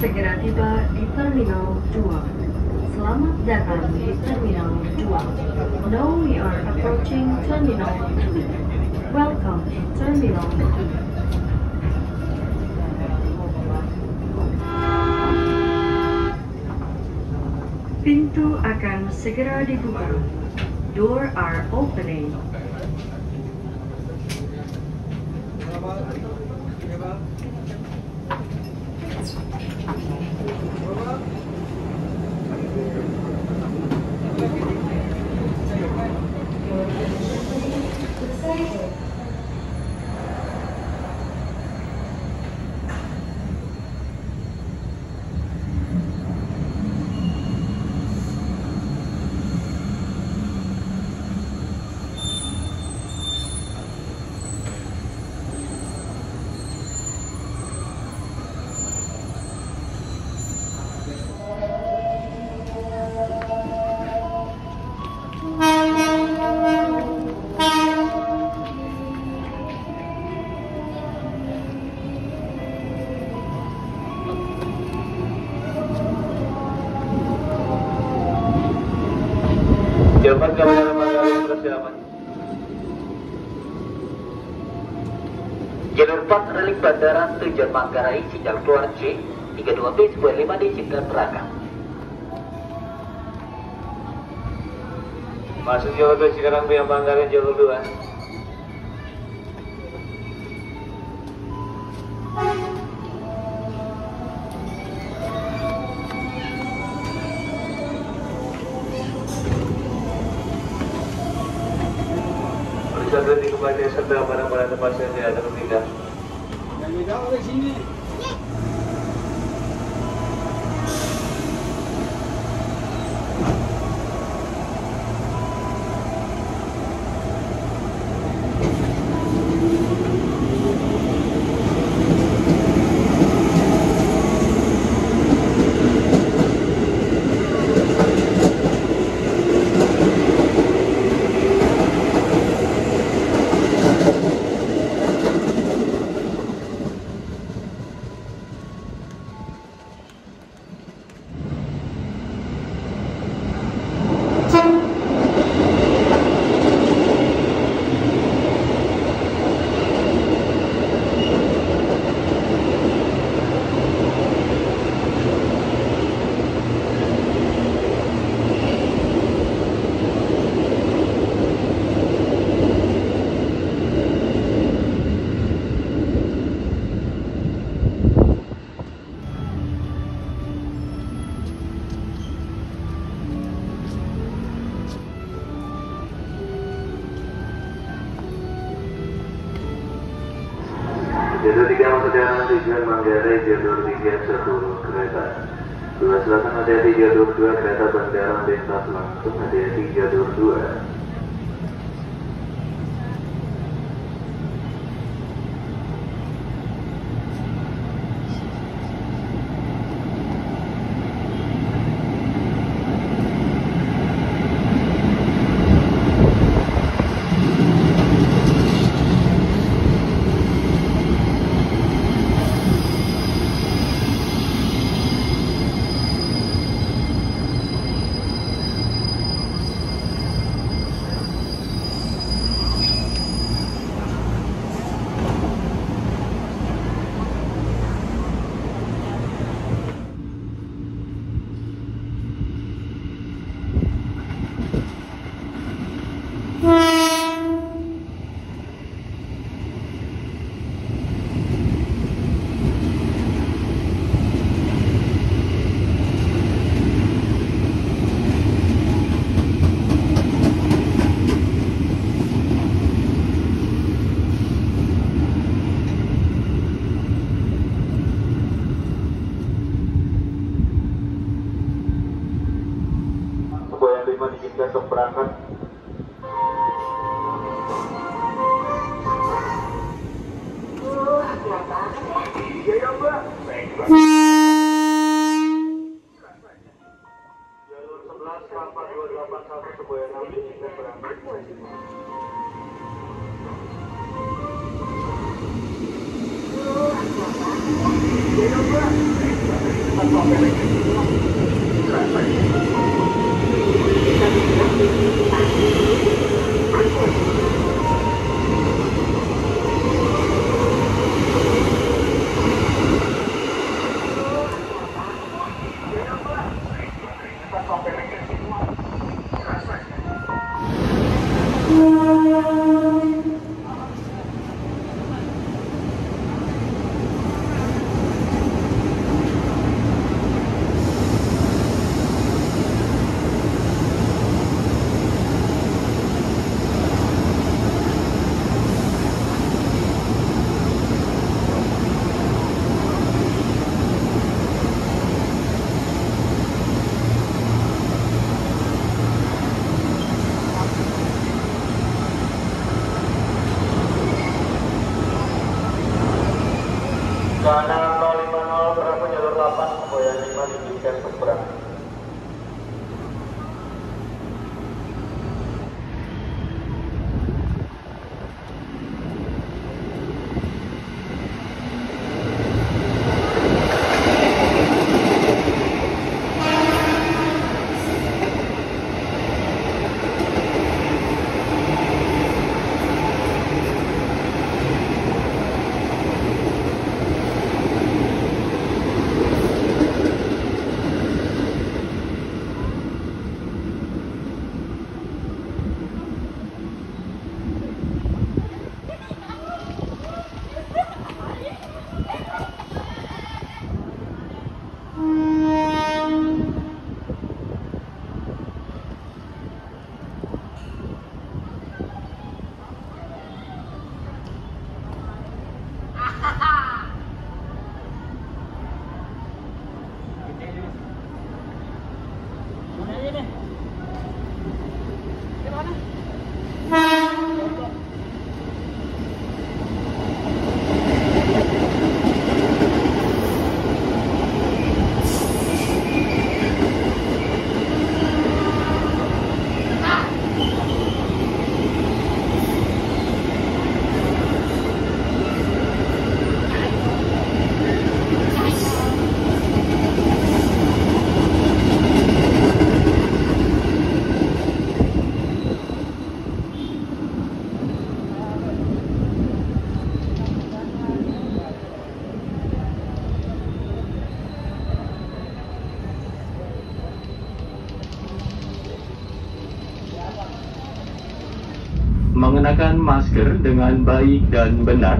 segera tiba di Terminal 2. Selamat datang di Terminal 2. Now we are approaching Terminal 2. Welcome to Terminal 2. Pintu akan segera dibuka. Door are opening. Jawaban Kabupaten Manggarai persiapan. Jalur 4 relik bandara tujuan Manggarai sejak keluar C 32B 95D Cipta Teraka. Masuk jalur 2 Cikarang via Manggarai jalur 2. Berjalan di kembali serta barang-barang tempat yang tidak terpindah. Yang tidak oleh sini. Jalur 3 masuk jalan tujuan Manggarai, jalur 3 satu kereta. 2 selatan hati-hati jalur 2 kereta bandara lintas langsung hati-hati jalur 2. Diizinkan untuk berangkat. Iya ya Mbak. Jalur 11 Rampak 281 Sebuah 6 diizinkan berangkat. Iya ya Mbak. Sana 050 Bravo jalur 8 Semboyan 5 diizinkan berperang. Mengenakan masker dengan baik dan benar.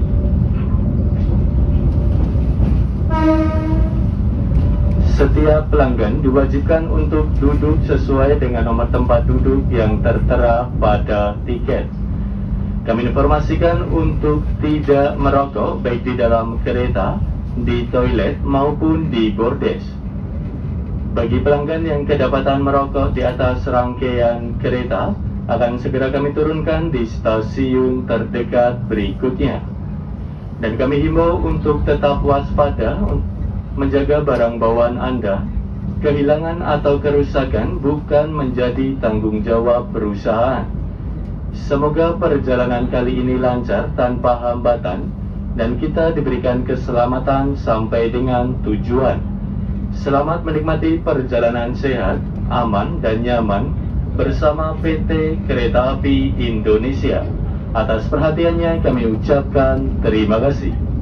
Setiap pelanggan diwajibkan untuk duduk sesuai dengan nomor tempat duduk yang tertera pada tiket. Kami informasikan untuk tidak merokok baik di dalam kereta, di toilet maupun di bordes. Bagi pelanggan yang kedapatan merokok di atas rangkaian kereta, akan segera kami turunkan di stasiun terdekat berikutnya. Dan kami himbau untuk tetap waspada, menjaga barang bawaan Anda. Kehilangan atau kerusakan bukan menjadi tanggung jawab perusahaan. Semoga perjalanan kali ini lancar tanpa hambatan dan kita diberikan keselamatan sampai dengan tujuan. Selamat menikmati perjalanan sehat, aman dan nyaman bersama PT Kereta Api Indonesia. Atas perhatiannya kami ucapkan terima kasih.